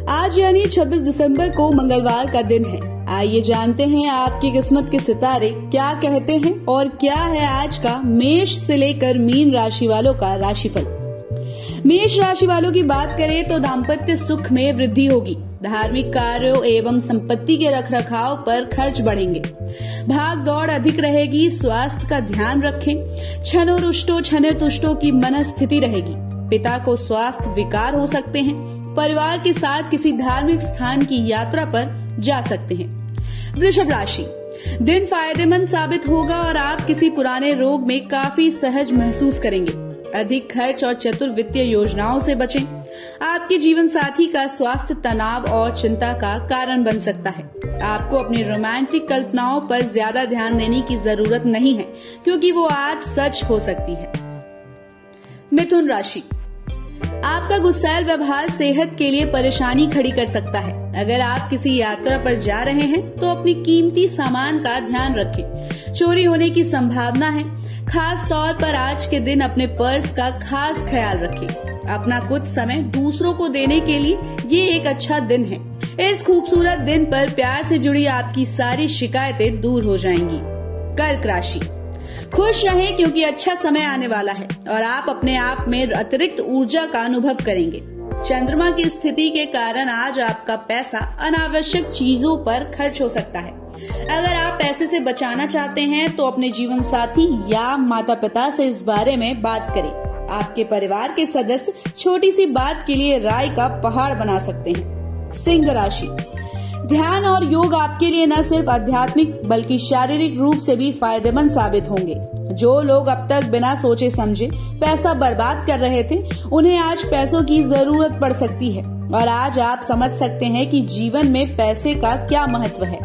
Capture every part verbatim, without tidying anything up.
आज यानी छब्बीस दिसंबर को मंगलवार का दिन है। आइए जानते हैं आपकी किस्मत के सितारे क्या कहते हैं और क्या है आज का मेष से लेकर मीन राशि वालों का राशिफल। मेष राशि वालों की बात करें तो दाम्पत्य सुख में वृद्धि होगी। धार्मिक कार्यों एवं संपत्ति के रखरखाव पर खर्च बढ़ेंगे। भाग दौड़ अधिक रहेगी। स्वास्थ्य का ध्यान रखें। छनो रुष्टो छने तुष्टो की मनस्थिति रहेगी। पिता को स्वास्थ्य विकार हो सकते हैं। परिवार के साथ किसी धार्मिक स्थान की यात्रा पर जा सकते हैं। वृषभ राशि, दिन फायदेमंद साबित होगा और आप किसी पुराने रोग में काफी सहज महसूस करेंगे। अधिक खर्च और चतुर वित्तीय योजनाओं से बचें। आपके जीवन साथी का स्वास्थ्य तनाव और चिंता का कारण बन सकता है। आपको अपनी रोमांटिक कल्पनाओं पर ज्यादा ध्यान देने की जरूरत नहीं है क्योंकि वो आज सच हो सकती है। मिथुन राशि, आपका गुस्सैल व्यवहार सेहत के लिए परेशानी खड़ी कर सकता है। अगर आप किसी यात्रा पर जा रहे हैं तो अपनी कीमती सामान का ध्यान रखें। चोरी होने की संभावना है। खास तौर पर आज के दिन अपने पर्स का खास ख्याल रखें। अपना कुछ समय दूसरों को देने के लिए ये एक अच्छा दिन है। इस खूबसूरत दिन पर प्यार से जुड़ी आपकी सारी शिकायतें दूर हो जाएंगी। कर्क राशि, खुश रहें क्योंकि अच्छा समय आने वाला है और आप अपने आप में अतिरिक्त ऊर्जा का अनुभव करेंगे। चंद्रमा की स्थिति के कारण आज आपका पैसा अनावश्यक चीजों पर खर्च हो सकता है। अगर आप पैसे से बचाना चाहते हैं तो अपने जीवन साथी या माता पिता से इस बारे में बात करें। आपके परिवार के सदस्य छोटी सी बात के लिए राय का पहाड़ बना सकते हैं। सिंह राशि, ध्यान और योग आपके लिए न सिर्फ आध्यात्मिक बल्कि शारीरिक रूप से भी फायदेमंद साबित होंगे। जो लोग अब तक बिना सोचे समझे पैसा बर्बाद कर रहे थे, उन्हें आज पैसों की जरूरत पड़ सकती है और आज आप समझ सकते हैं कि जीवन में पैसे का क्या महत्व है।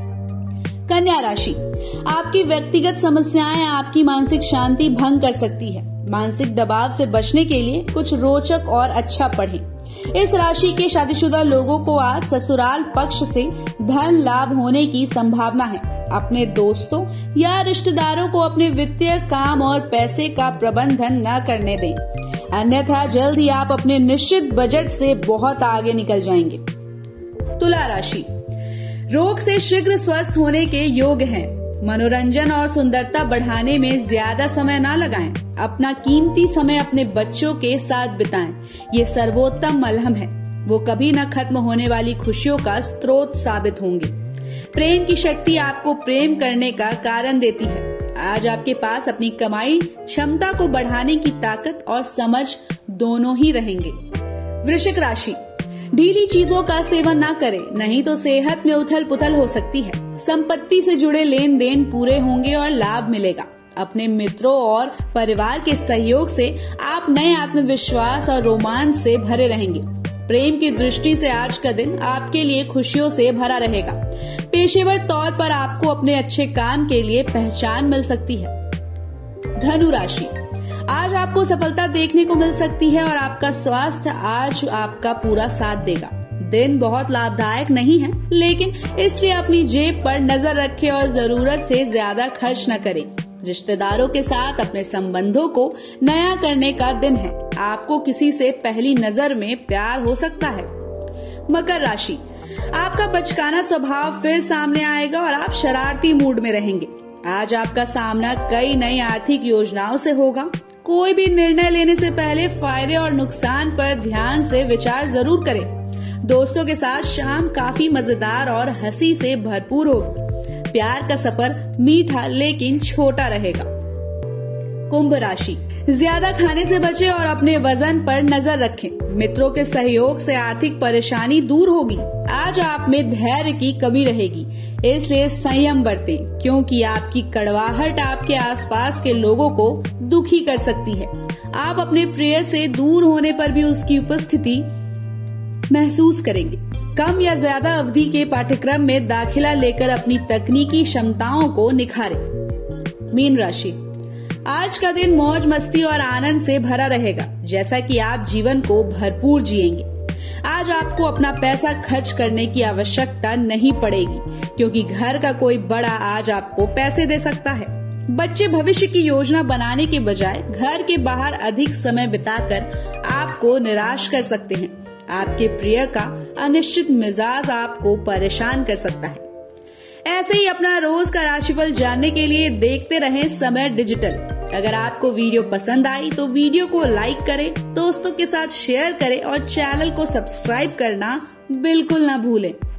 कन्या राशि, आपकी व्यक्तिगत समस्याएं आपकी मानसिक शांति भंग कर सकती है। मानसिक दबाव से बचने के लिए कुछ रोचक और अच्छा पढ़ें। इस राशि के शादीशुदा लोगों को आज ससुराल पक्ष से धन लाभ होने की संभावना है। अपने दोस्तों या रिश्तेदारों को अपने वित्तीय काम और पैसे का प्रबंधन न करने दें, अन्यथा जल्द ही आप अपने निश्चित बजट से बहुत आगे निकल जाएंगे। तुला राशि, रोग से शीघ्र स्वस्थ होने के योग हैं। मनोरंजन और सुंदरता बढ़ाने में ज्यादा समय न लगाएं। अपना कीमती समय अपने बच्चों के साथ बिताएं। ये सर्वोत्तम मलहम है। वो कभी न खत्म होने वाली खुशियों का स्रोत साबित होंगे। प्रेम की शक्ति आपको प्रेम करने का कारण देती है। आज आपके पास अपनी कमाई क्षमता को बढ़ाने की ताकत और समझ दोनों ही रहेंगे। वृश्चिक राशि, ढीली चीजों का सेवन न करें, नहीं तो सेहत में उथल पुथल हो सकती है। संपत्ति से जुड़े लेन देन पूरे होंगे और लाभ मिलेगा। अपने मित्रों और परिवार के सहयोग से आप नए आत्मविश्वास और रोमांच से भरे रहेंगे। प्रेम की दृष्टि से आज का दिन आपके लिए खुशियों से भरा रहेगा। पेशेवर तौर पर आपको अपने अच्छे काम के लिए पहचान मिल सकती है। धनु राशि, आज आपको सफलता देखने को मिल सकती है और आपका स्वास्थ्य आज आपका पूरा साथ देगा। दिन बहुत लाभदायक नहीं है, लेकिन इसलिए अपनी जेब पर नजर रखें और जरूरत से ज्यादा खर्च न करें। रिश्तेदारों के साथ अपने संबंधों को नया करने का दिन है। आपको किसी से पहली नजर में प्यार हो सकता है। मकर राशि, आपका बचकाना स्वभाव फिर सामने आएगा और आप शरारती मूड में रहेंगे। आज आपका सामना कई नई आर्थिक योजनाओं से होगा। कोई भी निर्णय लेने से पहले फायदे और नुकसान पर ध्यान से विचार जरूर करें। दोस्तों के साथ शाम काफी मजेदार और हंसी से भरपूर होगी। प्यार का सफर मीठा लेकिन छोटा रहेगा। कुंभ राशि, ज्यादा खाने से बचें और अपने वजन पर नजर रखें। मित्रों के सहयोग से आर्थिक परेशानी दूर होगी। आज आप में धैर्य की कमी रहेगी, इसलिए संयम बरतें क्योंकि आपकी कड़वाहट आपके आसपास के लोगों को दुखी कर सकती है। आप अपने प्रिय से दूर होने पर भी उसकी उपस्थिति महसूस करेंगे। कम या ज्यादा अवधि के पाठ्यक्रम में दाखिला लेकर अपनी तकनीकी क्षमताओं को निखारें। मीन राशि, आज का दिन मौज मस्ती और आनंद से भरा रहेगा, जैसा कि आप जीवन को भरपूर जिएंगे। आज आपको अपना पैसा खर्च करने की आवश्यकता नहीं पड़ेगी क्योंकि घर का कोई बड़ा आज आपको पैसे दे सकता है। बच्चे भविष्य की योजना बनाने के बजाय घर के बाहर अधिक समय बिताकर आपको निराश कर सकते हैं। आपके प्रिय का अनिश्चित मिजाज आपको परेशान कर सकता है। ऐसे ही अपना रोज का राशिफल जानने के लिए देखते रहें समय डिजिटल। अगर आपको वीडियो पसंद आई तो वीडियो को लाइक करें, दोस्तों के साथ शेयर करें और चैनल को सब्सक्राइब करना बिल्कुल ना भूलें।